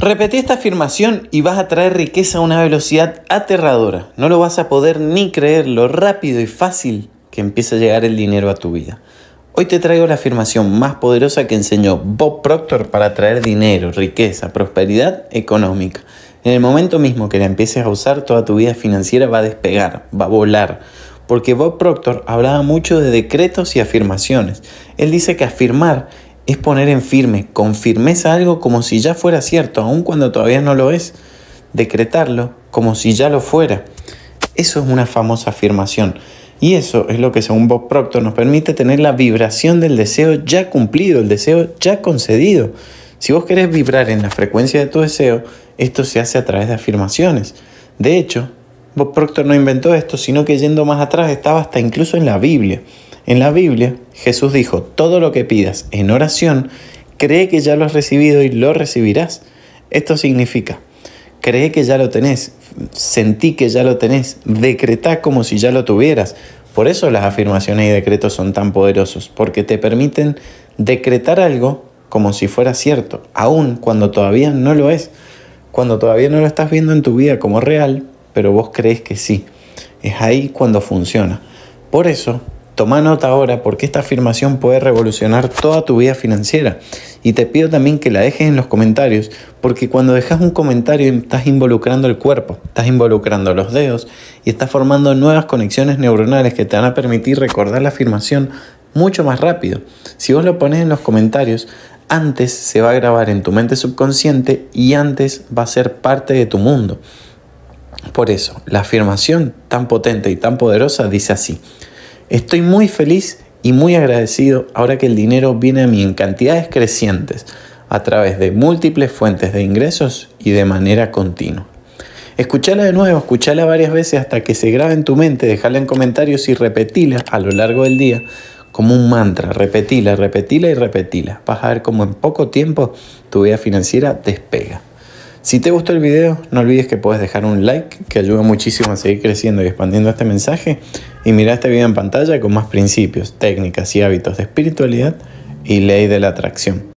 Repetí esta afirmación y vas a traer riqueza a una velocidad aterradora. No lo vas a poder ni creer lo rápido y fácil que empieza a llegar el dinero a tu vida. Hoy te traigo la afirmación más poderosa que enseñó Bob Proctor para atraer dinero, riqueza, prosperidad económica. En el momento mismo que la empieces a usar, toda tu vida financiera va a despegar, va a volar. Porque Bob Proctor hablaba mucho de decretos y afirmaciones. Él dice que afirmar es poner en firme, con firmeza algo como si ya fuera cierto, aun cuando todavía no lo es. Decretarlo como si ya lo fuera. Eso es una famosa afirmación. Y eso es lo que, según Bob Proctor, nos permite tener la vibración del deseo ya cumplido, el deseo ya concedido. Si vos querés vibrar en la frecuencia de tu deseo, esto se hace a través de afirmaciones. De hecho, Bob Proctor no inventó esto, sino que yendo más atrás estaba hasta incluso en la Biblia. En la Biblia, Jesús dijo: todo lo que pidas en oración, cree que ya lo has recibido y lo recibirás. Esto significa: cree que ya lo tenés, sentí que ya lo tenés, decretá como si ya lo tuvieras. Por eso las afirmaciones y decretos son tan poderosos, porque te permiten decretar algo como si fuera cierto, aun cuando todavía no lo es, cuando todavía no lo estás viendo en tu vida como real, pero vos crees que sí. Es ahí cuando funciona. Por eso, toma nota ahora, porque esta afirmación puede revolucionar toda tu vida financiera. Y te pido también que la dejes en los comentarios, porque cuando dejas un comentario estás involucrando el cuerpo, estás involucrando los dedos y estás formando nuevas conexiones neuronales que te van a permitir recordar la afirmación mucho más rápido. Si vos lo pones en los comentarios, antes se va a grabar en tu mente subconsciente y antes va a ser parte de tu mundo. Por eso, la afirmación tan potente y tan poderosa dice así: estoy muy feliz y muy agradecido ahora que el dinero viene a mí en cantidades crecientes a través de múltiples fuentes de ingresos y de manera continua. Escuchala de nuevo, escuchala varias veces hasta que se grabe en tu mente, dejala en comentarios y repetila a lo largo del día como un mantra. Repetila, repetila y repetila. Vas a ver cómo en poco tiempo tu vida financiera despega. Si te gustó el video, no olvides que puedes dejar un like, que ayuda muchísimo a seguir creciendo y expandiendo este mensaje. Y mira este video en pantalla con más principios, técnicas y hábitos de espiritualidad y ley de la atracción.